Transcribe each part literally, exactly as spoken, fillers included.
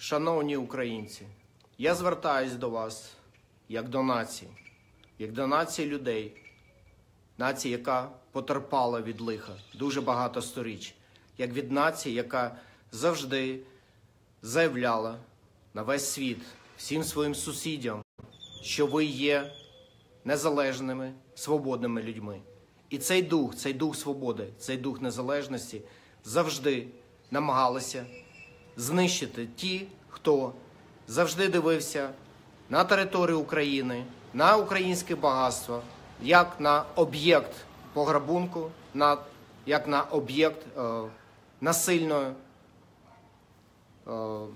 Шановні українці, я звертаюсь до вас як до нації, як до нації людей, нації, яка потерпала від лиха дуже багато сторіч, як від нації, яка завжди заявляла на весь світ, всім своїм сусідям, що ви є незалежними, свободними людьми. І цей дух, цей дух свободи, цей дух незалежності завжди намагалися знищити ті, хто завжди дивився на територію України, на українське багатство, як на об'єкт пограбунку, на, як на об'єкт е, насильної, е,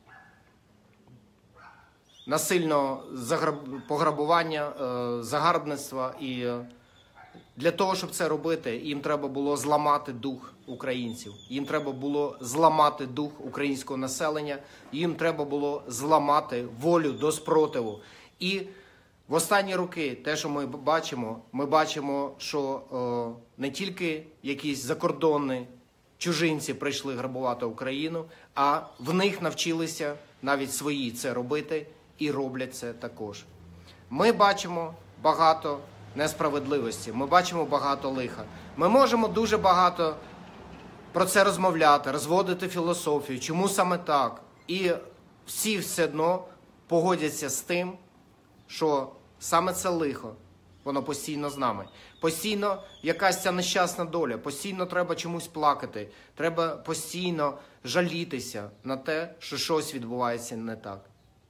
насильного заграб, пограбування, е, загарбництва. І е, для того, щоб це робити, їм треба було зламати дух українців. Їм треба було зламати дух українського населення. Їм треба було зламати волю до спротиву. І в останні роки те, що ми бачимо, ми бачимо, що о, не тільки якісь закордонні чужинці прийшли грабувати Україну, а в них навчилися навіть свої це робити і роблять це також. Ми бачимо багато несправедливості, ми бачимо багато лиха. Ми можемо дуже багато про це розмовляти, розводити філософію, чому саме так. І всі все одно погодяться з тим, що саме це лихо, воно постійно з нами. Постійно якась ця нещасна доля, постійно треба чомусь плакати, треба постійно жалітися на те, що щось відбувається не так.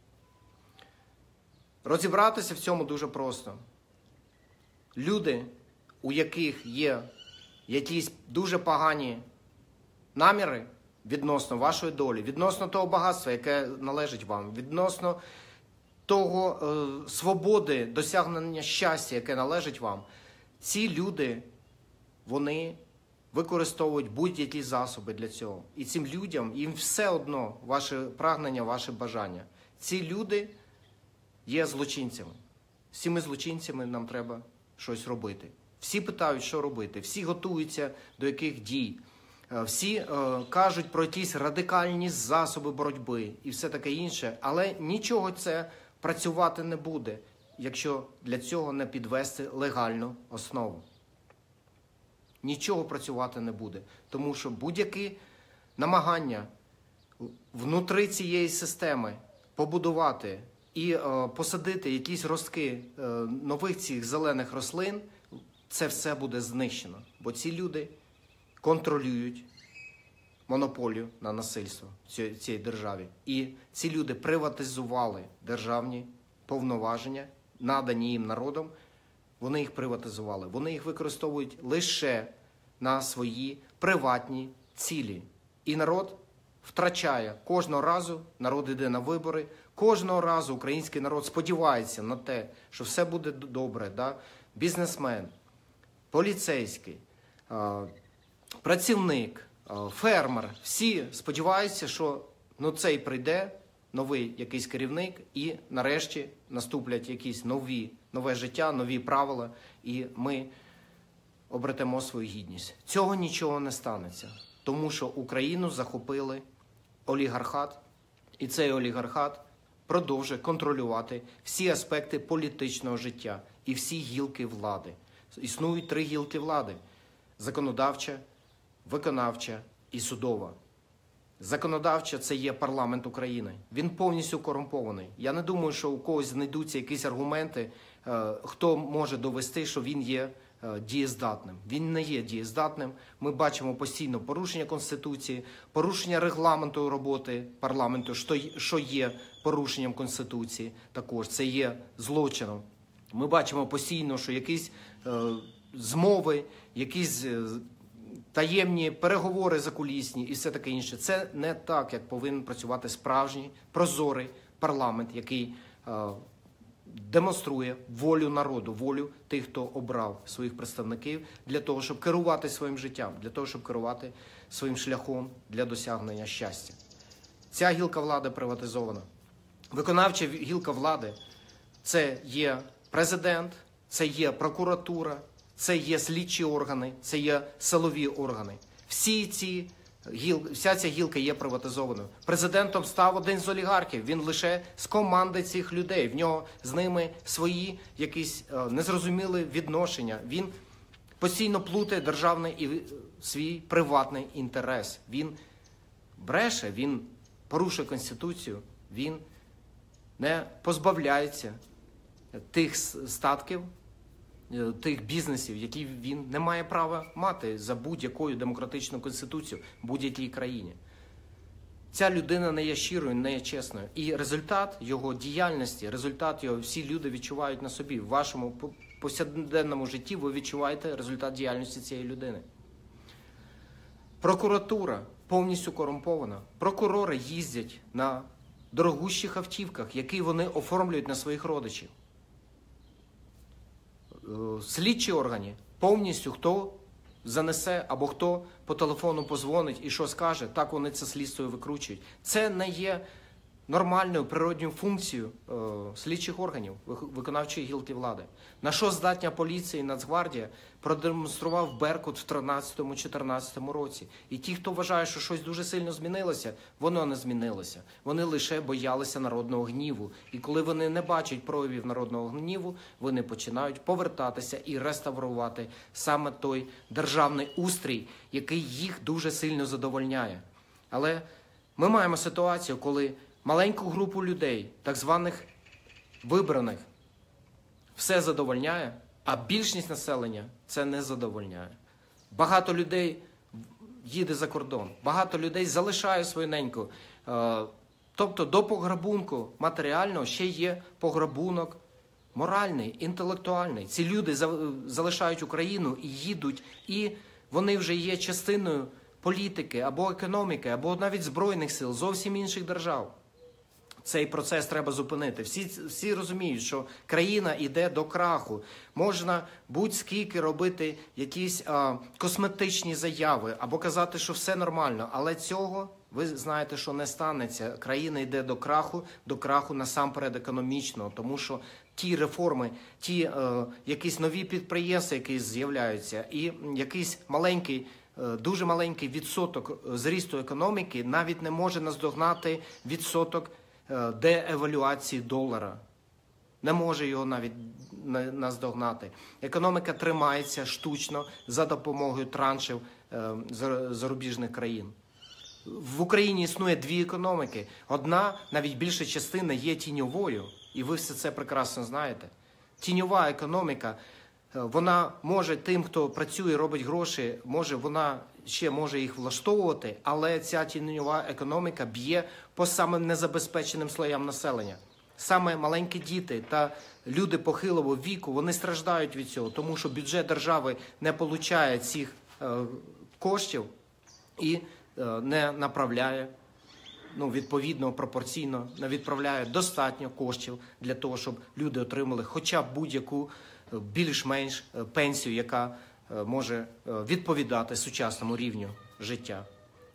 Розібратися в цьому дуже просто. Люди, у яких є якісь дуже погані наміри відносно вашої долі, відносно того багатства, яке належить вам, відносно того е, свободи, досягнення щастя, яке належить вам, ці люди, вони використовують будь-які засоби для цього. І цим людям, їм все одно ваше прагнення, ваше бажання. Ці люди є злочинцями. З цими злочинцями нам треба щось робити. Всі питають, що робити, всі готуються до яких дій, всі е, кажуть про якісь радикальні засоби боротьби і все таке інше, але нічого це працювати не буде, якщо для цього не підвести легальну основу. Нічого працювати не буде, тому що будь-які намагання внутри цієї системи побудувати і е, посадити якісь ростки е, нових цих зелених рослин, це все буде знищено. Бо ці люди контролюють монополію на насильство в цій, цій державі. І ці люди приватизували державні повноваження, надані їм народом, вони їх приватизували. Вони їх використовують лише на свої приватні цілі. І народ втрачає. Кожного разу народ йде на вибори, кожного разу український народ сподівається на те, що все буде добре. Да? Бізнесмен, поліцейський, працівник, фермер, всі сподіваються, що ну, цей прийде, новий якийсь керівник, і нарешті наступлять якісь нові, нове життя, нові правила, і ми обретемо свою гідність. Цього нічого не станеться, тому що Україну захопили олігархат, і цей олігархат продовжує контролювати всі аспекти політичного життя і всі гілки влади. Існують три гілки влади – законодавча, виконавча і судова. Законодавча – це є парламент України. Він повністю корумпований. Я не думаю, що у когось знайдуться якісь аргументи, хто може довести, що він є дієздатним. Він не є дієздатним. Ми бачимо постійно порушення Конституції, порушення регламенту роботи парламенту, що є порушенням Конституції також. Це є злочином. Ми бачимо постійно, що якісь е, змови, якісь е, таємні переговори закулісні і все таке інше. Це не так, як повинен працювати справжній, прозорий парламент, який е, демонструє волю народу, волю тих, хто обрав своїх представників для того, щоб керувати своїм життям, для того, щоб керувати своїм шляхом для досягнення щастя. Ця гілка влади приватизована. Виконавча гілка влади – це є президент, це є прокуратура, це є слідчі органи, це є силові органи. Всі ці Гіл, вся ця гілка є приватизованою. Президентом став один з олігархів, він лише з команди цих людей. В нього з ними свої якісь е, незрозумілі відношення. Він постійно плутає державний і свій приватний інтерес. Він бреше, він порушує Конституцію, він не позбавляється тих статків, тих бізнесів, які він не має права мати за будь-якою демократичною конституцією в будь-якій країні. Ця людина не є щирою, не є чесною. І результат його діяльності, результат його всі люди відчувають на собі. В вашому повсякденному житті ви відчуваєте результат діяльності цієї людини. Прокуратура повністю корумпована. Прокурори їздять на дорогущих автівках, які вони оформлюють на своїх родичів. Слідчі органи повністю хто занесе або хто по телефону позвонить і що скаже, так вони це слідство викручують. Це не є нормальною природньою функцією е, слідчих органів, виконавчої гілки влади. На що здатна поліція і Нацгвардія продемонстрував Беркут в тринадцятому-чотирнадцятому році. І ті, хто вважає, що щось дуже сильно змінилося, воно не змінилося. Вони лише боялися народного гніву. І коли вони не бачать проявів народного гніву, вони починають повертатися і реставрувати саме той державний устрій, який їх дуже сильно задовольняє. Але ми маємо ситуацію, коли маленьку групу людей, так званих вибраних, все задовольняє, а більшість населення це не задовольняє. Багато людей їде за кордон, багато людей залишає свою неньку. Тобто до пограбунку матеріального ще є пограбунок моральний, інтелектуальний. Ці люди залишають Україну і їдуть, і вони вже є частиною політики, або економіки, або навіть збройних сил зовсім інших держав. Цей процес треба зупинити. Всі, всі розуміють, що країна йде до краху. Можна будь-скільки робити якісь а, косметичні заяви, або казати, що все нормально, але цього, ви знаєте, що не станеться. Країна йде до краху, до краху насамперед економічного, тому що ті реформи, ті е, якісь нові підприємства, які з'являються, і якийсь маленький, дуже маленький відсоток зрісту економіки навіть не може наздогнати відсоток деевалюації долара. Не може його навіть наздогнати. Економіка тримається штучно за допомогою траншів зарубіжних країн. В Україні існує дві економіки. Одна, навіть більша частина, є тіньовою. І ви все це прекрасно знаєте. Тіньова економіка, вона може тим, хто працює, робить гроші, може, вона ще може їх влаштовувати, але ця тіньова економіка б'є по самим незабезпеченим слоям населення. Саме маленькі діти та люди похилого віку, вони страждають від цього, тому що бюджет держави не отримує цих е, коштів і е, не направляє, ну, відповідно, пропорційно, не відправляє достатньо коштів для того, щоб люди отримали хоча б будь-яку більш-менш пенсію, яка може відповідати сучасному рівню життя.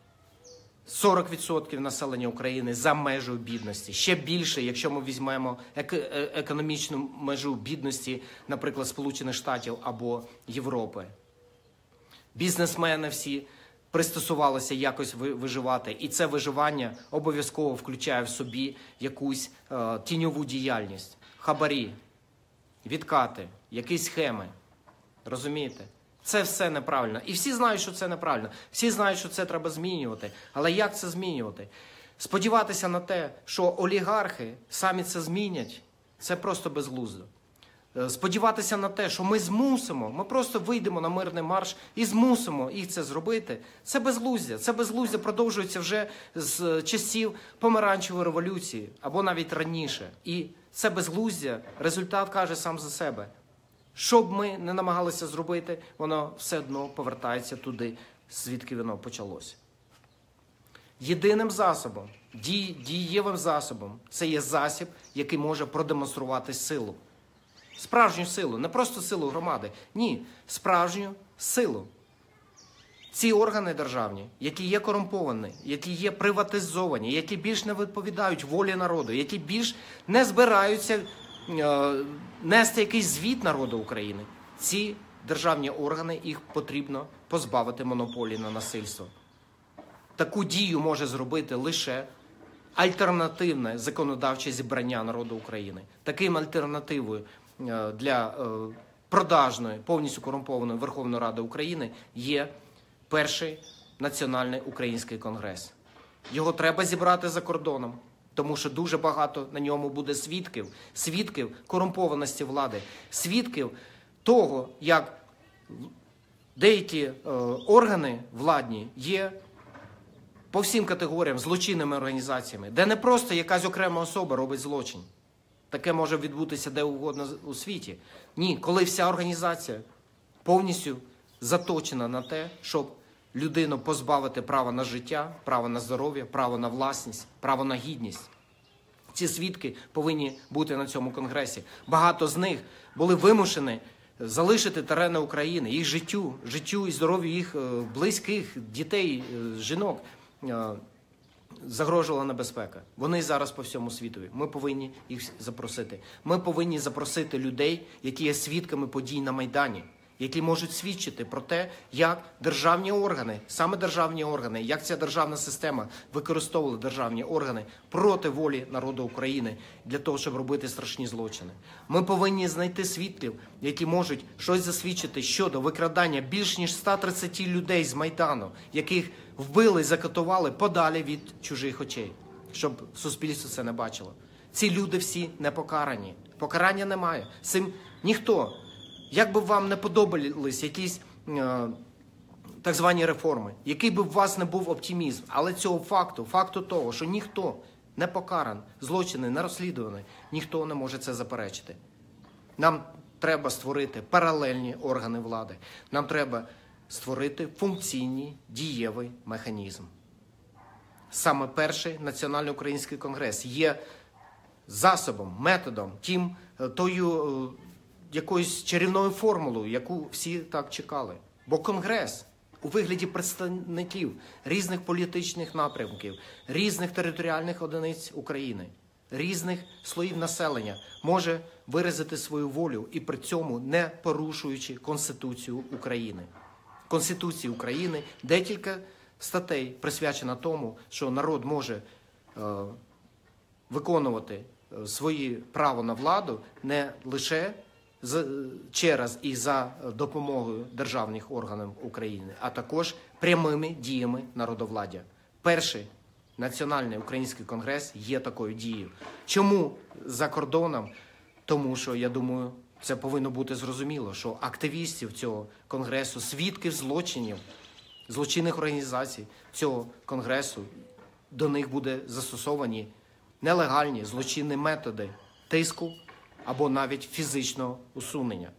сорок відсотків населення України за межою бідності. Ще більше, якщо ми візьмемо економічну межу бідності, наприклад, Сполучених Штатів або Європи. Бізнесмени всі пристосувалися якось виживати, і це виживання обов'язково включає в собі якусь е, тіньову діяльність. Хабарі, відкати, якісь схеми. Розумієте? Це все неправильно. І всі знають, що це неправильно. Всі знають, що це треба змінювати. Але як це змінювати? Сподіватися на те, що олігархи самі це змінять, це просто безглуздо. Сподіватися на те, що ми змусимо, ми просто вийдемо на мирний марш і змусимо їх це зробити, це безглуздя. Це безглуздя продовжується вже з часів помаранчевої революції, або навіть раніше. І це безглуздя, результат каже сам за себе. Що б ми не намагалися зробити, воно все одно повертається туди, звідки воно почалося. Єдиним засобом, дій, дієвим засобом, це є засіб, який може продемонструвати силу. Справжню силу, не просто силу громади, ні, справжню силу. Ці органи державні, які є корумповані, які є приватизовані, які більш не відповідають волі народу, які більш не збираються е, нести якийсь звіт народу України, ці державні органи, їх потрібно позбавити монополії на насильство. таку дію може зробити лише альтернативне законодавче зібрання народу України. Таким альтернативою для продажної, повністю корумпованої Верховної Ради України є перший Національний український конгрес. Його треба зібрати за кордоном, тому що дуже багато на ньому буде свідків, свідків корумпованості влади, свідків того, як деякі е, органи владні є по всім категоріям злочинними організаціями, де не просто якась окрема особа робить злочин. Таке може відбутися де угодно у світі. Ні, коли вся організація повністю заточена на те, щоб людину позбавити права на життя, права на здоров'я, право на власність, право на гідність. Ці свідки повинні бути на цьому конгресі. Багато з них були вимушені залишити терени України, їх життю, життю і здоров'ю їх близьких, дітей, жінок загрожувала небезпека. Вони зараз по всьому світові. Ми повинні їх запросити. Ми повинні запросити людей, які є свідками подій на Майдані, які можуть свідчити про те, як державні органи, саме державні органи, як ця державна система використовувала державні органи проти волі народу України для того, щоб робити страшні злочини. Ми повинні знайти свідків, які можуть щось засвідчити щодо викрадання більш ніж ста тридцяти людей з Майдану, яких вбили, закатували подалі від чужих очей, щоб суспільство це не бачило. Ці люди всі не покарані. Покарання немає. Цим ніхто. Як би вам не подобались якісь е, так звані реформи, який би у вас не був оптимізм, але цього факту, факту того, що ніхто не покаран, злочини не розслідувані, ніхто не може це заперечити. Нам треба створити паралельні органи влади. Нам треба створити функційний, дієвий механізм. Саме перший Національний український конгрес є засобом, методом, тим, тою якоюсь чарівною формулою, яку всі так чекали. Бо Конгрес у вигляді представників різних політичних напрямків, різних територіальних одиниць України, різних слоїв населення може виразити свою волю і при цьому не порушуючи Конституцію України. Конституції України декілька статей присвячено тому, що народ може е, виконувати свої право на владу не лише через і за допомогою державних органів України, а також прямими діями народовладдя. Перший Національний український конгрес є такою дією. Чому за кордоном? Тому що, я думаю, це повинно бути зрозуміло, що активістів цього конгресу, свідків злочинів, злочинних організацій цього конгресу, до них буде застосовані нелегальні злочинні методи тиску або навіть фізичного усунення.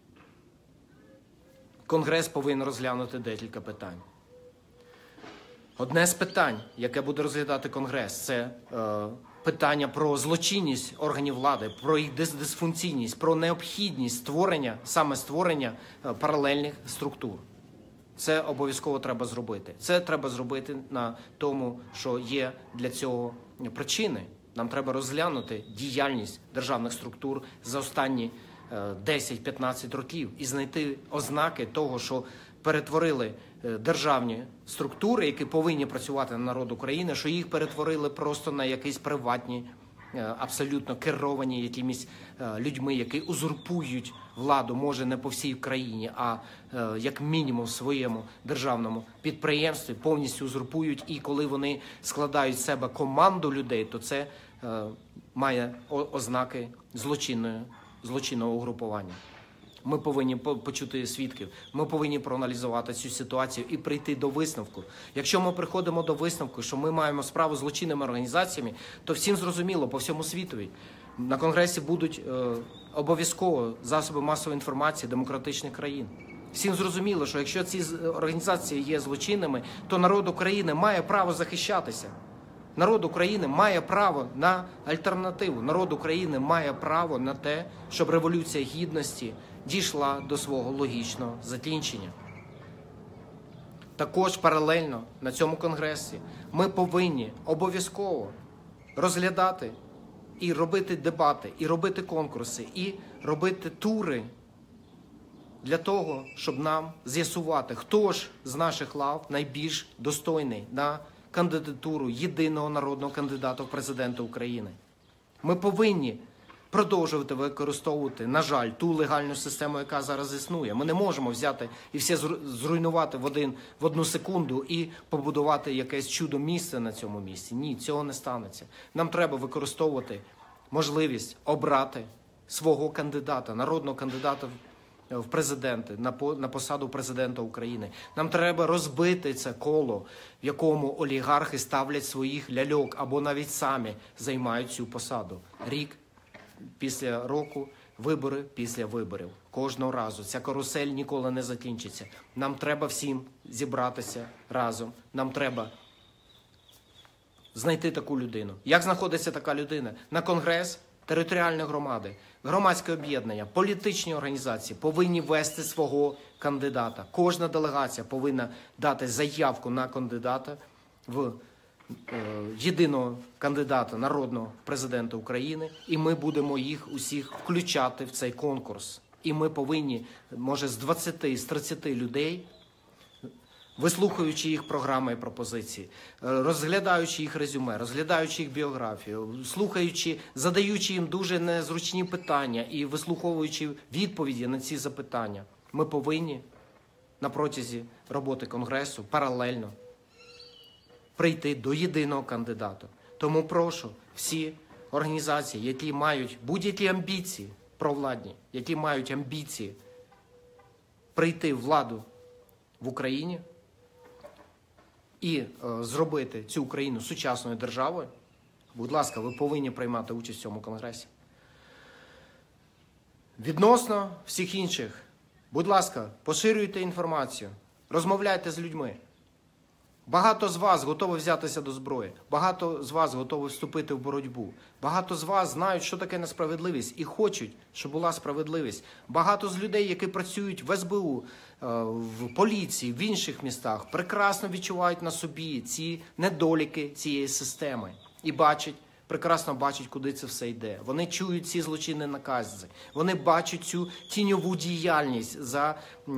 Конгрес повинен розглянути декілька питань. Одне з питань, яке буде розглядати Конгрес, це е, питання про злочинність органів влади, про їх дисфункційність, про необхідність створення, саме створення е, паралельних структур. Це обов'язково треба зробити. Це треба зробити на тому, що є для цього причини. Нам треба розглянути діяльність державних структур за останні десять-п'ятнадцять років і знайти ознаки того, що перетворили державні структури, які повинні працювати на народ України, що їх перетворили просто на якісь приватні, абсолютно керовані якимись людьми, які узурпують владу, може не по всій країні, а як мінімум в своєму державному підприємстві, повністю узурпують. І коли вони складають з себе команду людей, то це має ознаки злочинної, злочинного угрупування. Ми повинні почути свідків, ми повинні проаналізувати цю ситуацію і прийти до висновку. Якщо ми приходимо до висновку, що ми маємо справу з злочинними організаціями, то всім зрозуміло, по всьому світові, на Конгресі будуть е, обов'язково засоби масової інформації демократичних країн. Всім зрозуміло, що якщо ці організації є злочинними, то народ України має право захищатися. Народ України має право на альтернативу. Народ України має право на те, щоб Революція Гідності дійшла до свого логічного закінчення. Також паралельно на цьому конгресі ми повинні обов'язково розглядати і робити дебати, і робити конкурси, і робити тури для того, щоб нам з'ясувати, хто ж з наших лав найбільш достойний на кандидатуру єдиного народного кандидата в президенти України. Ми повинні продовжувати використовувати, на жаль, ту легальну систему, яка зараз існує. Ми не можемо взяти і все зруйнувати в, один, в одну секунду і побудувати якесь чудо-місце на цьому місці. Ні, цього не станеться. Нам треба використовувати можливість обрати свого кандидата, народного кандидата в президенти, на посаду президента України. Нам треба розбити це коло, в якому олігархи ставлять своїх ляльок або навіть самі займають цю посаду. Рік після року, вибори після виборів. Кожного разу. Ця карусель ніколи не закінчиться. Нам треба всім зібратися разом. Нам треба знайти таку людину. Як знаходиться така людина? На Конгрес, територіальні громади, громадське об'єднання, політичні організації повинні вести свого кандидата. Кожна делегація повинна дати заявку на кандидата в єдиного кандидата народного президента України, і ми будемо їх усіх включати в цей конкурс. І ми повинні, може, з двадцяти, з тридцяти людей, вислухаючи їх програми і пропозиції, розглядаючи їх резюме, розглядаючи їх біографію, слухаючи, задаючи їм дуже незручні питання і вислуховуючи відповіді на ці запитання, ми повинні на протязі роботи Конгресу паралельно прийти до єдиного кандидата. Тому прошу всі організації, які мають будь-які амбіції провладні, які мають амбіції прийти в владу в Україні і е, зробити цю Україну сучасною державою, будь ласка, ви повинні приймати участь в цьому конгресі. Відносно всіх інших, будь ласка, поширюйте інформацію, розмовляйте з людьми. Багато з вас готові взятися до зброї, багато з вас готові вступити в боротьбу, багато з вас знають, що таке несправедливість і хочуть, щоб була справедливість. Багато з людей, які працюють в ес бе у, в поліції, в інших містах, прекрасно відчувають на собі ці недоліки цієї системи і бачать, прекрасно бачать, куди це все йде. Вони чують ці злочинні накази, вони бачать цю тіньову діяльність за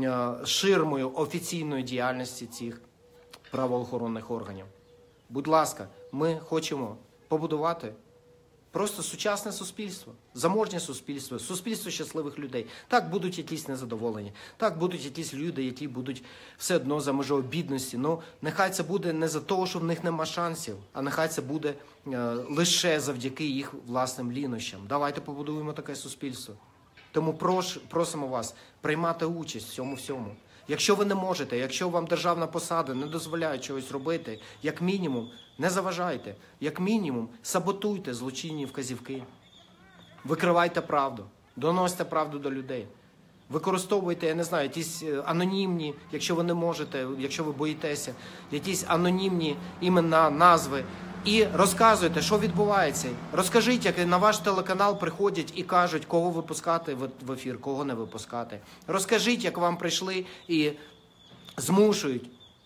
ширмою офіційної діяльності цих правоохоронних органів. Будь ласка, ми хочемо побудувати просто сучасне суспільство, заможнє суспільство, суспільство щасливих людей. Так, будуть якісь незадоволені, так, будуть якісь люди, які будуть все одно за межою бідності, але нехай це буде не за того, що в них нема шансів, а нехай це буде е, лише завдяки їх власним лінощам. Давайте побудуємо таке суспільство. Тому прош, просимо вас приймати участь в цьому всьому. Якщо ви не можете, якщо вам державна посада не дозволяє чогось робити, як мінімум, не заважайте, як мінімум, саботуйте злочинні вказівки. Викривайте правду, доносьте правду до людей. Використовуйте, я не знаю, якісь анонімні, якщо ви не можете, якщо ви боїтеся, якісь анонімні імена, назви. І розказуйте, що відбувається. Розкажіть, як на ваш телеканал приходять і кажуть, кого випускати в ефір, кого не випускати. Розкажіть, як вам прийшли і змушують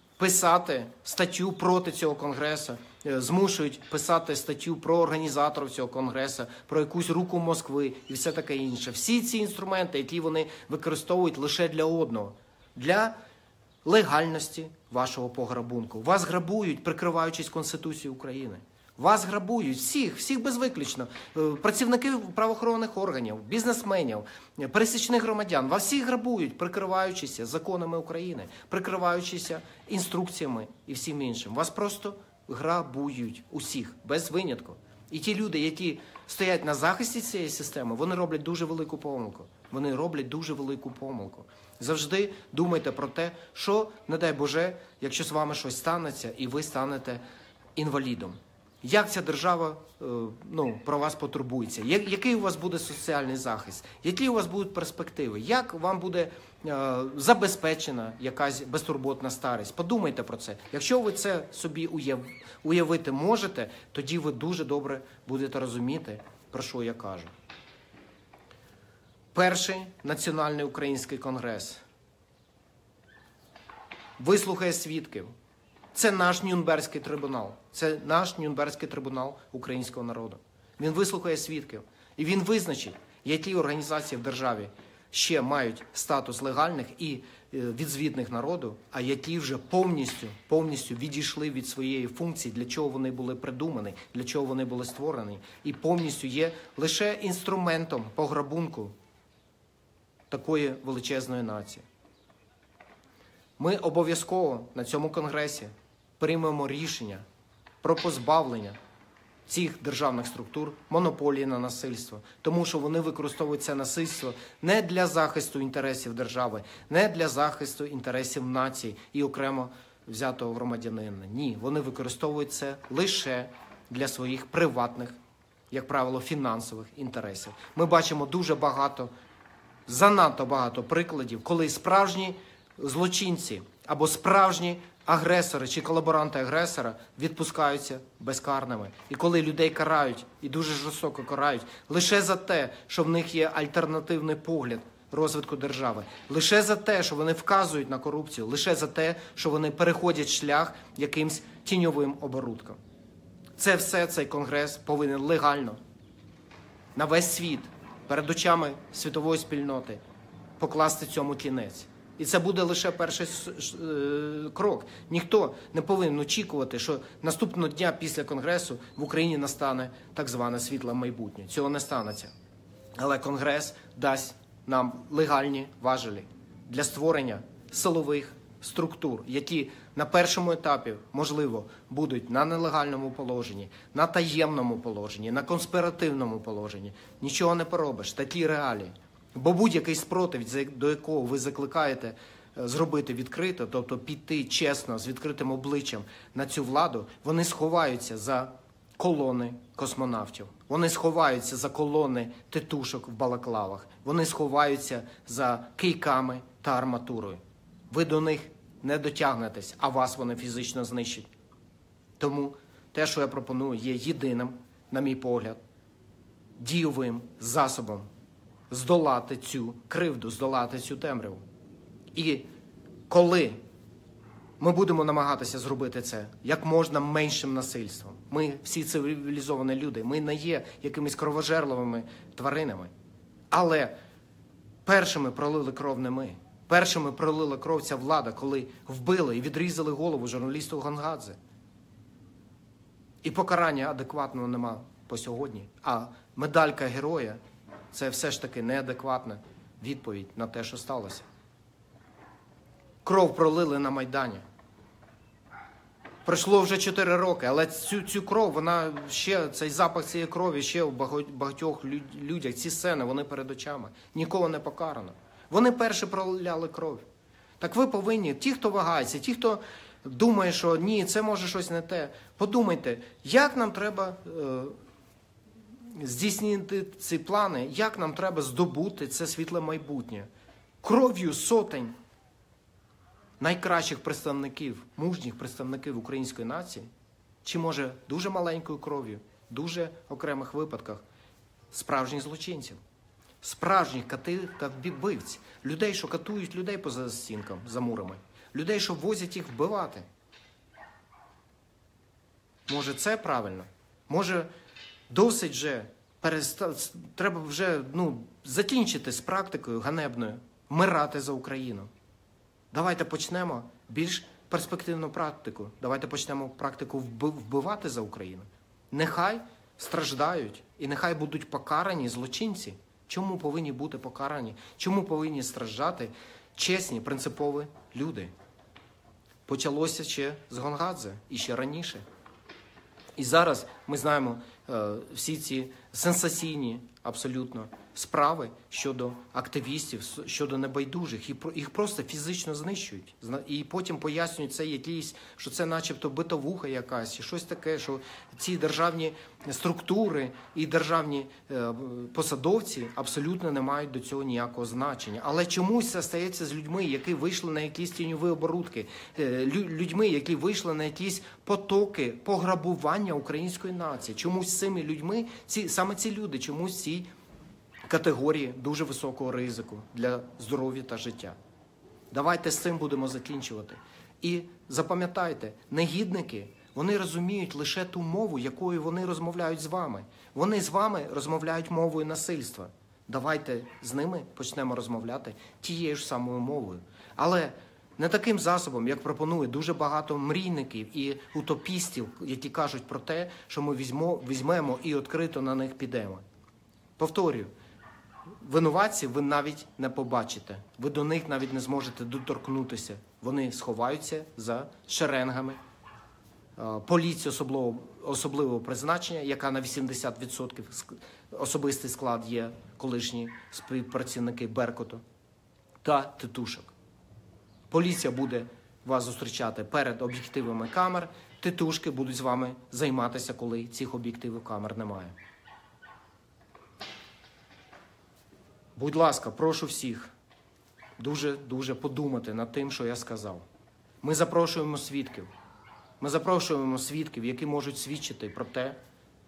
писати статтю проти цього конгресу, змушують писати статтю про організаторів цього конгресу, про якусь руку Москви і все таке інше. Всі ці інструменти, які вони використовують лише для одного, для легальності вашого пограбунку. Вас грабують, прикриваючись Конституцією України. Вас грабують всіх, всіх безвиключно. Працівників правоохоронних органів, бізнесменів, пересічних громадян. Вас всіх грабують, прикриваючися законами України, прикриваючися інструкціями і всім іншим. Вас просто грабують усіх, без винятку. І ті люди, які стоять на захисті цієї системи, вони роблять дуже велику помилку. Вони роблять дуже велику помилку. Завжди думайте про те, що, не дай Боже, якщо з вами щось станеться і ви станете інвалідом. Як ця держава ну, про вас потурбується? Який у вас буде соціальний захист? Які у вас будуть перспективи? Як вам буде е, забезпечена якась безтурботна старість? Подумайте про це. Якщо ви це собі уяв, уявити можете, тоді ви дуже добре будете розуміти, про що я кажу. Перший національний український конгрес вислухає свідків. Це наш Нюрнберзький трибунал. Це наш Нюрнберзький трибунал українського народу. Він вислухає свідків. І він визначить, які організації в державі ще мають статус легальних і відзвітних народу, а які вже повністю, повністю відійшли від своєї функції, для чого вони були придумані, для чого вони були створені, і повністю є лише інструментом пограбунку такої величезної нації. Ми обов'язково на цьому конгресі приймемо рішення про позбавлення цих державних структур монополії на насильство, тому що вони використовують це насильство не для захисту інтересів держави, не для захисту інтересів нації і окремо взятого громадянина. Ні, вони використовують це лише для своїх приватних, як правило, фінансових інтересів. Ми бачимо дуже багато, занадто багато прикладів, коли справжні злочинці або справжні агресори чи колаборанти агресора відпускаються безкарними. І коли людей карають, і дуже жорстоко карають, лише за те, що в них є альтернативний погляд розвитку держави, лише за те, що вони вказують на корупцію, лише за те, що вони переходять шлях якимсь тіньовим оборудкам. Це все цей конгрес повинен легально на весь світ, перед очами світової спільноти, покласти цьому кінець. І це буде лише перший крок. Ніхто не повинен очікувати, що наступного дня після Конгресу в Україні настане так зване світле майбутнє. Цього не станеться. Але Конгрес дасть нам легальні важелі для створення силових структур, які на першому етапі, можливо, будуть на нелегальному положенні, на таємному положенні, на конспіративному положенні. Нічого не поробиш, такі реалії. Бо будь-який спротив, до якого ви закликаєте зробити відкрито, тобто піти чесно, з відкритим обличчям на цю владу, вони сховаються за колони космонавтів. Вони сховаються за колони титушок в балаклавах. Вони сховаються за кийками та арматурою. Ви до них не дотягнетесь, а вас вони фізично знищать. Тому те, що я пропоную, є єдиним, на мій погляд, дійовим засобом здолати цю кривду, здолати цю темряву. І коли ми будемо намагатися зробити це як можна меншим насильством, ми всі цивілізовані люди, ми не є якимись кровожерливими тваринами, але першими пролили кров не ми. Першими пролила кров ця влада, коли вбили і відрізали голову журналісту Гонгадзе. І покарання адекватного нема по сьогодні. А медалька героя – це все ж таки неадекватна відповідь на те, що сталося. Кров пролили на Майдані. Пройшло вже чотири роки, але цю, цю кров, вона ще, цей запах цієї крові ще у багатьох людях, ці сцени, вони перед очами. Нікого не покарано. Вони перші проливали кров. Так ви повинні, ті, хто вагається, ті, хто думає, що ні, це може щось не те, подумайте, як нам треба е, здійснити ці плани, як нам треба здобути це світле майбутнє. Кров'ю сотень найкращих представників, мужніх представників української нації, чи може дуже маленькою кров'ю, дуже окремих випадках справжніх злочинців, справжніх катів та вбивць, людей, що катують людей поза стінками, за мурами, людей, що возять їх вбивати. Може, це правильно? Може, досить вже, переста... треба вже ну, закінчити з практикою ганебною, вмирати за Україну. Давайте почнемо більш перспективну практику. Давайте почнемо практику вбивати за Україну. Нехай страждають і нехай будуть покарані злочинці. Чому повинні бути покарані? Чому повинні страждати чесні, принципові люди? Почалося ще з Гонгадзе і ще раніше. І зараз ми знаємо е, всі ці сенсаційні абсолютно справи щодо активістів, щодо небайдужих. Їх просто фізично знищують. І потім пояснюють це якісь, що це начебто битовуха якась, і щось таке, що ці державні структури і державні е, посадовці абсолютно не мають до цього ніякого значення. Але чомусь це стається з людьми, які вийшли на якісь тіньові оборудки, е, людьми, які вийшли на якісь потоки пограбування української нації. Чомусь з цими людьми, ці, саме ці люди, чомусь ці категорії дуже високого ризику для здоров'я та життя. Давайте з цим будемо закінчувати. І запам'ятайте, негідники, вони розуміють лише ту мову, якою вони розмовляють з вами. Вони з вами розмовляють мовою насильства. Давайте з ними почнемо розмовляти тією ж самою мовою. Але не таким засобом, як пропонує дуже багато мрійників і утопістів, які кажуть про те, що ми візьмо, візьмемо і відкрито на них підемо. Повторюю, винуватців ви навіть не побачите. Ви до них навіть не зможете доторкнутися. Вони сховаються за шеренгами поліції особливого, особливого призначення, яка на вісімдесят відсотків особистий склад є колишні співпрацівники Беркуту та титушок. Поліція буде вас зустрічати перед об'єктивами камер, титушки будуть з вами займатися, коли цих об'єктивів камер немає. Будь ласка, прошу всіх дуже-дуже подумати над тим, що я сказав. Ми запрошуємо свідків. Ми запрошуємо свідків, які можуть свідчити про те,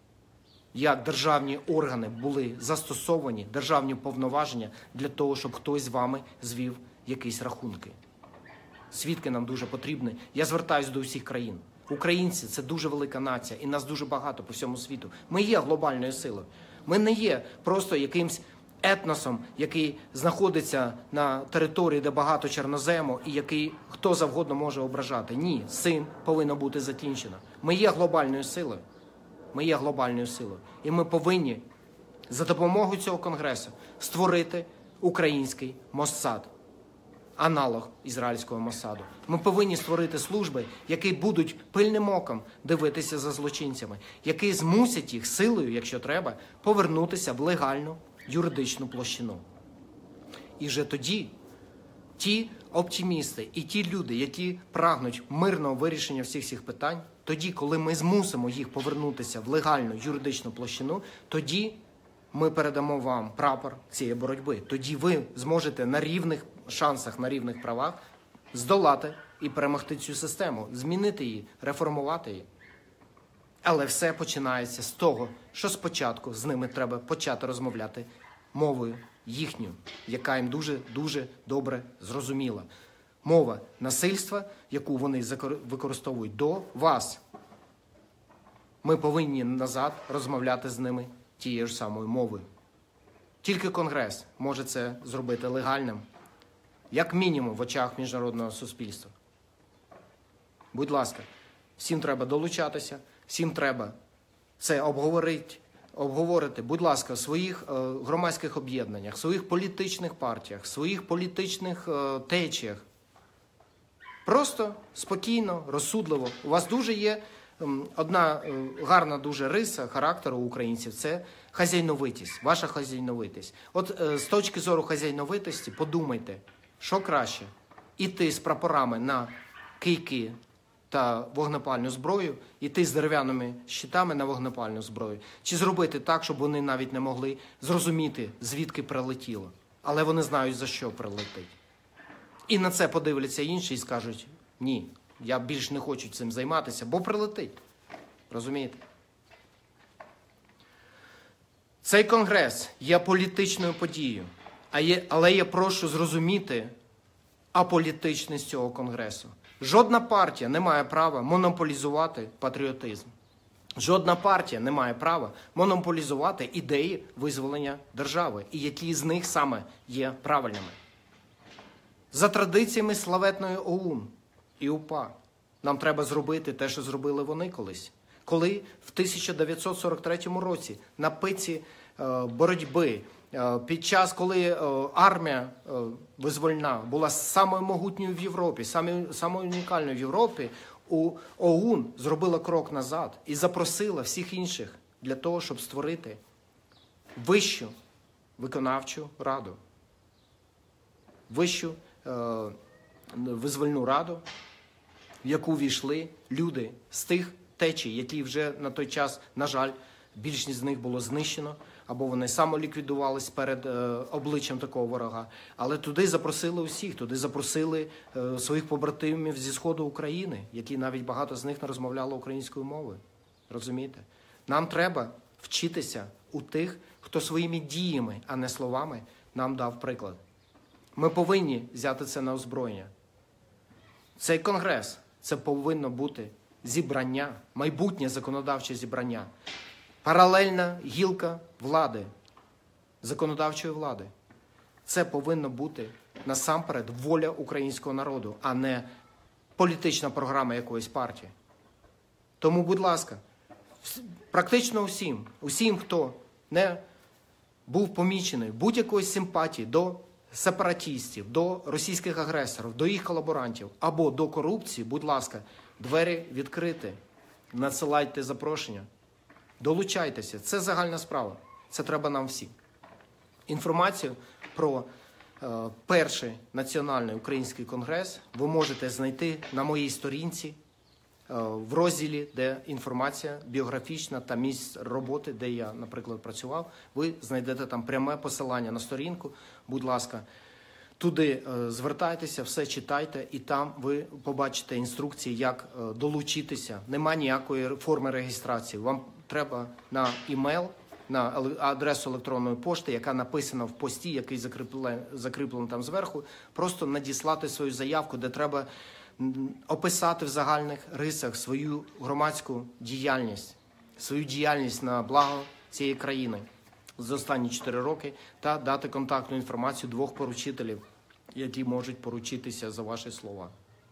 як державні органи були застосовані, державні повноваження для того, щоб хтось з вами звів якісь рахунки. Свідки нам дуже потрібні. Я звертаюся до усіх країн. Українці – це дуже велика нація, і нас дуже багато по всьому світу. Ми є глобальною силою. Ми не є просто якимсь етносом, який знаходиться на території, де багато чорнозему, і який хто завгодно може ображати. Ні, з цим повинно бути закінчено. Ми є глобальною силою. Ми є глобальною силою. І ми повинні за допомогою цього конгресу створити український Моссад, аналог ізраїльського Моссаду. Ми повинні створити служби, які будуть пильним оком дивитися за злочинцями, які змусять їх силою, якщо треба, повернутися в легальну юридичну площину. І вже тоді ті оптимісти і ті люди, які прагнуть мирного вирішення всіх цих питань, тоді, коли ми змусимо їх повернутися в легальну юридичну площину, тоді ми передамо вам прапор цієї боротьби. Тоді ви зможете на рівних шансах, на рівних правах здолати і перемогти цю систему, змінити її, реформувати її. Але все починається з того, що спочатку з ними треба почати розмовляти мовою їхньою, яка їм дуже-дуже добре зрозуміла. Мова насильства, яку вони використовують до вас. Ми повинні назад розмовляти з ними тією ж самою мовою. Тільки Конгрес може це зробити легальним, як мінімум в очах міжнародного суспільства. Будь ласка, всім треба долучатися, всім треба це обговорити, обговорити, будь ласка, в своїх е, громадських об'єднаннях, в своїх політичних партіях, в своїх політичних е, течіях. Просто, спокійно, розсудливо. У вас дуже є е, одна е, гарна дуже риса характеру українців – це хазяйновитість, ваша хазяйновитість. От е, з точки зору хазяйновитості подумайте, що краще – іти з прапорами на кийки та вогнепальну зброю, іти з дерев'яними щитами на вогнепальну зброю, чи зробити так, щоб вони навіть не могли зрозуміти, звідки прилетіло. Але вони знають, за що прилетить. І на це подивляться інші і скажуть, ні, я більш не хочу цим займатися, бо прилетить. Розумієте? Цей конгрес є політичною подією, а є, але я прошу зрозуміти аполітичність цього конгресу. Жодна партія не має права монополізувати патріотизм. Жодна партія не має права монополізувати ідеї визволення держави, і які з них саме є правильними. За традиціями славетної ОУН і УПА нам треба зробити те, що зробили вони колись. Коли в тисяча дев'ятсот сорок третьому році на пиці е, боротьби, е, під час, коли е, армія е, визвольна була самою могутньою в Європі, самою, самою унікальною в Європі, у ОУН зробила крок назад і запросила всіх інших для того, щоб створити вищу виконавчу раду, вищу е, визвольну раду, в яку війшли люди з тих течій, які вже на той час, на жаль, більшість з них було знищено, або вони самоліквідувались перед е, обличчям такого ворога. Але туди запросили усіх, туди запросили е, своїх побратимів зі Сходу України, які навіть багато з них не розмовляли українською мовою. Розумієте? Нам треба вчитися у тих, хто своїми діями, а не словами, нам дав приклад. Ми повинні взяти це на озброєння. Цей конгрес – це повинно бути зібрання, майбутнє законодавче зібрання, паралельна гілка влади, законодавчої влади. Це повинна бути насамперед воля українського народу, а не політична програма якоїсь партії. Тому, будь ласка, практично усім, усім, хто не був помічений будь-якої симпатії до сепаратистів, до російських агресорів, до їх колаборантів або до корупції, будь ласка, двері відкриті, надсилайте запрошення, долучайтеся. Це загальна справа, це треба нам всім. Інформацію про е, перший національний український конгрес ви можете знайти на моїй сторінці е, в розділі, де інформація біографічна та місць роботи, де я, наприклад, працював. Ви знайдете там пряме посилання на сторінку. Будь ласка, туди е, звертайтеся, все читайте, і там ви побачите інструкції, як е, долучитися. Нема ніякої форми реєстрації. Вам треба на імейл, на адресу електронної пошти, яка написана в пості, який закріплений, закріплений там зверху, просто надіслати свою заявку, де треба описати в загальних рисах свою громадську діяльність, свою діяльність на благо цієї країни за останні чотири роки та дати контактну інформацію двох поручителів, які можуть поручитися за ваші слова.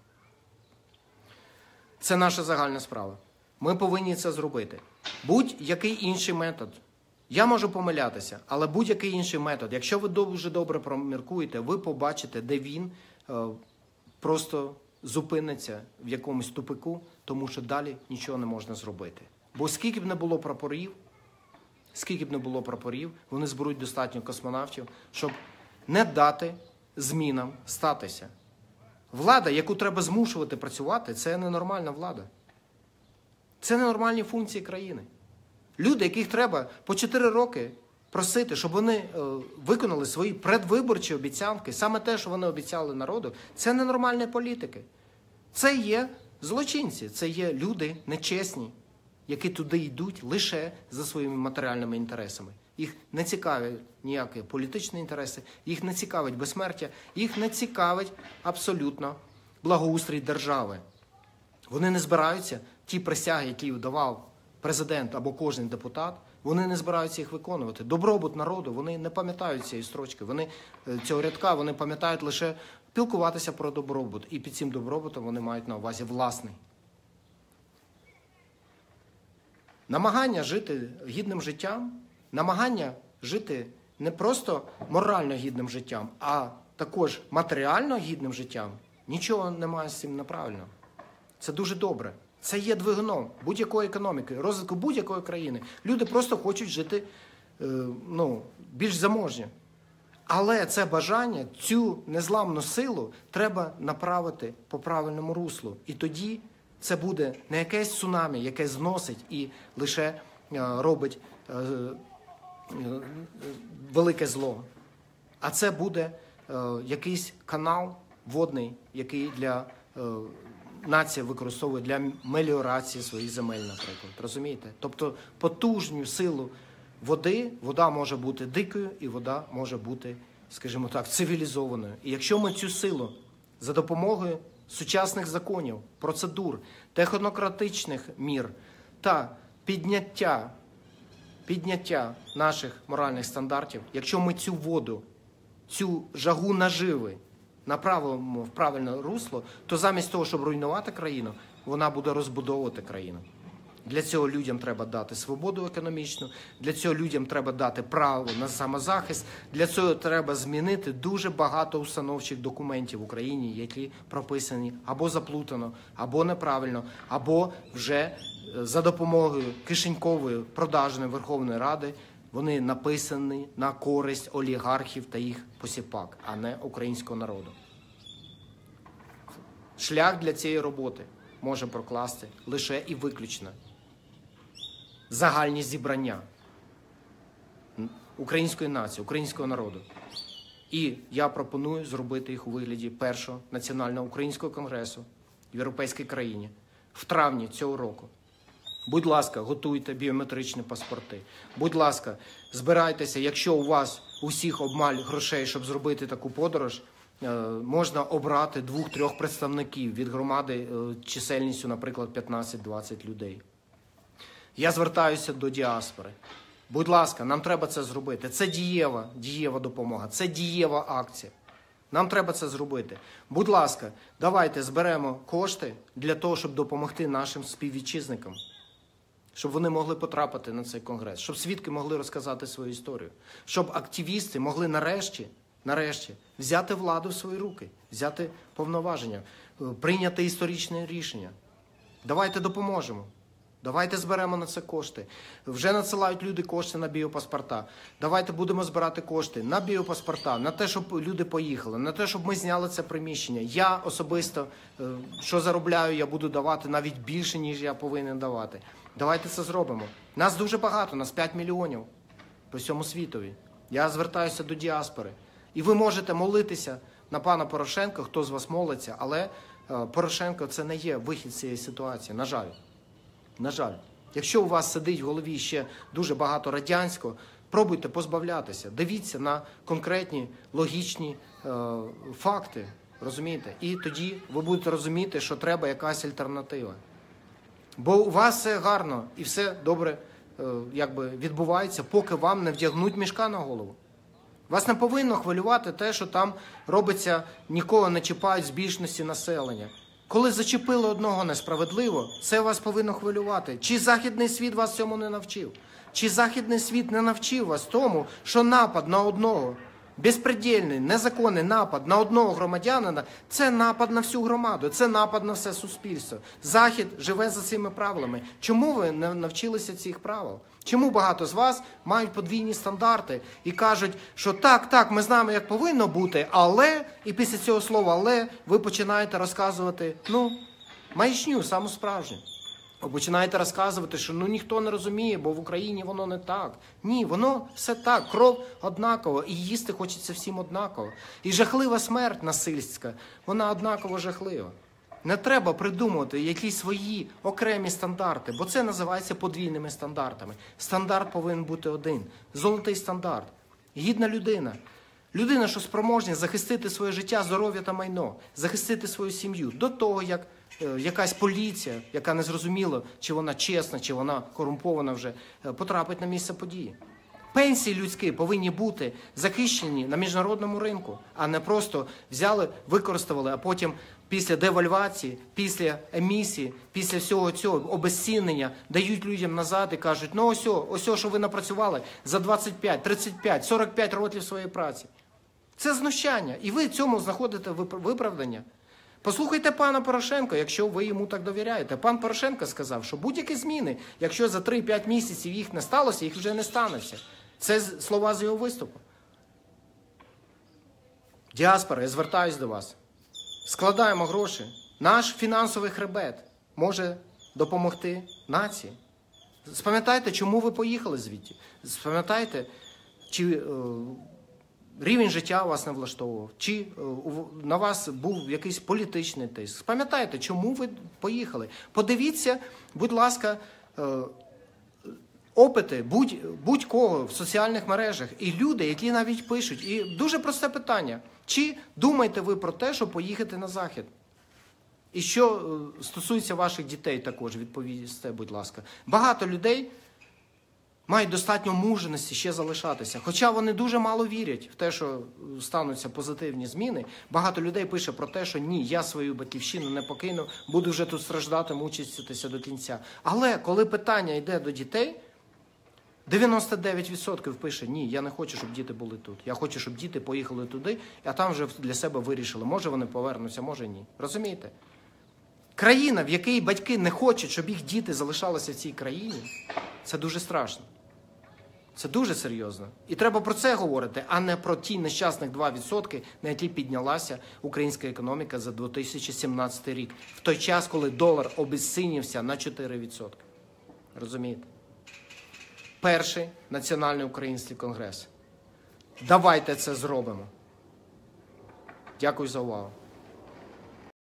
Це наша загальна справа. Ми повинні це зробити. Будь-який інший метод. Я можу помилятися, але будь-який інший метод, якщо ви дуже добре проміркуєте, ви побачите, де він е, просто зупиниться в якомусь тупику, тому що далі нічого не можна зробити. Бо скільки б не було прапорів, скільки б не було прапорів, вони зберуть достатньо космонавтів, щоб не дати змінам статися. Влада, яку треба змушувати працювати, це ненормальна влада. Це ненормальні функції країни. Люди, яких треба по чотири роки просити, щоб вони е, виконали свої предвиборчі обіцянки, саме те, що вони обіцяли народу, це ненормальні політики. Це є злочинці, це є люди нечесні, які туди йдуть лише за своїми матеріальними інтересами. Їх не цікавлять ніякі політичні інтереси, їх не цікавить безсмертя, їх не цікавить абсолютно благоустрій держави. Вони не збираються, ті присяги, які давав президент або кожен депутат, вони не збираються їх виконувати. Добробут народу, вони не пам'ятають цієї строчки, вони, цього рядка, вони пам'ятають лише піклуватися про добробут. І під цим добробутом вони мають на увазі власний. Намагання жити гідним життям, намагання жити не просто морально гідним життям, а також матеріально гідним життям, нічого немає з цим неправильного. Це дуже добре. Це є двигуном будь-якої економіки, розвитку будь-якої країни. Люди просто хочуть жити е, ну, більш заможні. Але це бажання, цю незламну силу треба направити по правильному руслу. І тоді це буде не якесь цунамі, яке зносить і лише е, робить е, е, велике зло. А це буде е, якийсь канал водний, який для е, нація використовує для меліорації своїх земель, наприклад. Розумієте? Тобто потужну силу води, вода може бути дикою і вода може бути, скажімо так, цивілізованою. І якщо ми цю силу за допомогою сучасних законів, процедур, технократичних мір та підняття, підняття наших моральних стандартів, якщо ми цю воду, цю жагу наживи направимо в правильне русло, то замість того, щоб руйнувати країну, вона буде розбудовувати країну. Для цього людям треба дати свободу економічну, для цього людям треба дати право на самозахист, для цього треба змінити дуже багато установчих документів в Україні, які прописані або заплутано, або неправильно, або вже за допомогою кишенькової продажної Верховної Ради вони написані на користь олігархів та їх посіпак, а не українського народу. Шлях для цієї роботи може прокласти лише і виключно загальні зібрання української нації, українського народу. І я пропоную зробити їх у вигляді першого національного українського конгресу в європейській країні в травні цього року. Будь ласка, готуйте біометричні паспорти. Будь ласка, збирайтеся, якщо у вас усіх обмаль грошей, щоб зробити таку подорож, можна обрати двох-трьох представників від громади чисельністю, наприклад, п'ятнадцять-двадцять людей. Я звертаюся до діаспори. Будь ласка, нам треба це зробити. Це дієва, дієва допомога, це дієва акція. Нам треба це зробити. Будь ласка, давайте зберемо кошти для того, щоб допомогти нашим співвітчизникам. Щоб вони могли потрапити на цей конгрес, щоб свідки могли розказати свою історію, щоб активісти могли нарешті, нарешті взяти владу в свої руки, взяти повноваження, прийняти історичне рішення. Давайте допоможемо. Давайте зберемо на це кошти. Вже надсилають люди кошти на біопаспорта. Давайте будемо збирати кошти на біопаспорта, на те, щоб люди поїхали, на те, щоб ми зняли це приміщення. Я особисто, що заробляю, я буду давати навіть більше, ніж я повинен давати. Давайте це зробимо. Нас дуже багато, нас п'ять мільйонів по всьому світові. Я звертаюся до діаспори. І ви можете молитися на пана Порошенка, хто з вас молиться, але Порошенко – це не є вихід з цієї ситуації, на жаль. На жаль. Якщо у вас сидить в голові ще дуже багато радянського, пробуйте позбавлятися. Дивіться на конкретні, логічні е, факти, розумієте? І тоді ви будете розуміти, що треба якась альтернатива. Бо у вас все гарно і все добре е, якби відбувається, поки вам не вдягнуть мішка на голову. Вас не повинно хвилювати те, що там робиться, нікого не чіпають з більшості населення. Коли зачепили одного несправедливо, це вас повинно хвилювати. Чи Західний світ вас цьому не навчив? Чи Західний світ не навчив вас тому, що напад на одного, безпредельний, незаконний напад на одного громадянина – це напад на всю громаду, це напад на все суспільство. Захід живе за цими правилами. Чому ви не навчилися цих правил? Чому багато з вас мають подвійні стандарти і кажуть, що так, так, ми знаємо, як повинно бути, але, і після цього слова «але» ви починаєте розказувати, ну, маячню, саму справжню. Ви починаєте розказувати, що ну ніхто не розуміє, бо в Україні воно не так. Ні, воно все так, кров однакова, і їсти хочеться всім однаково. І жахлива смерть насильська, вона однаково жахлива. Не треба придумувати якісь свої окремі стандарти, бо це називається подвійними стандартами. Стандарт повинен бути один. Золотий стандарт. Гідна людина. Людина, що спроможна захистити своє життя, здоров'я та майно, захистити свою сім'ю до того, як е, якась поліція, яка не зрозуміла, чи вона чесна, чи вона корумпована вже, е, потрапить на місце події. Пенсії людські повинні бути захищені на міжнародному ринку, а не просто взяли, використовували, а потім після девальвації, після емісії, після всього цього обезцінення дають людям назад і кажуть, ну ось, ось, що ви напрацювали за двадцять п'ять, тридцять п'ять, сорок п'ять років своєї праці. Це знущання. І ви цьому знаходите виправдання. Послухайте пана Порошенка, якщо ви йому так довіряєте. Пан Порошенко сказав, що будь-які зміни, якщо за три-п'ять місяців їх не сталося, їх вже не станеться. Це слова з його виступу. Діаспора, я звертаюсь до вас. Складаємо гроші. Наш фінансовий хребет може допомогти нації. Спам'ятайте, чому ви поїхали звідти. Спам'ятайте, чи е, рівень життя вас не влаштовував, чи е, на вас був якийсь політичний тиск. Спам'ятайте, чому ви поїхали. Подивіться, будь ласка, е, опити будь, будь-кого в соціальних мережах. І люди, які навіть пишуть. І дуже просте питання. Чи думаєте ви про те, щоб поїхати на Захід? І що стосується ваших дітей також, відповісте, будь ласка. Багато людей мають достатньо мужності ще залишатися. Хоча вони дуже мало вірять в те, що стануться позитивні зміни. Багато людей пише про те, що ні, я свою батьківщину не покину, буду вже тут страждати, мучитися до кінця. Але коли питання йде до дітей, дев'яносто дев'ять відсотків пише, ні, я не хочу, щоб діти були тут. Я хочу, щоб діти поїхали туди, а там вже для себе вирішили, може вони повернуться, може ні. Розумієте? Країна, в якій батьки не хочуть, щоб їх діти залишалися в цій країні, це дуже страшно. Це дуже серйозно. І треба про це говорити, а не про ті нещасних два відсотки, на які піднялася українська економіка за дві тисячі сімнадцятий рік. В той час, коли долар обезцінився на чотири відсотки. Розумієте? Перший національний український конгрес. Давайте це зробимо. Дякую за увагу.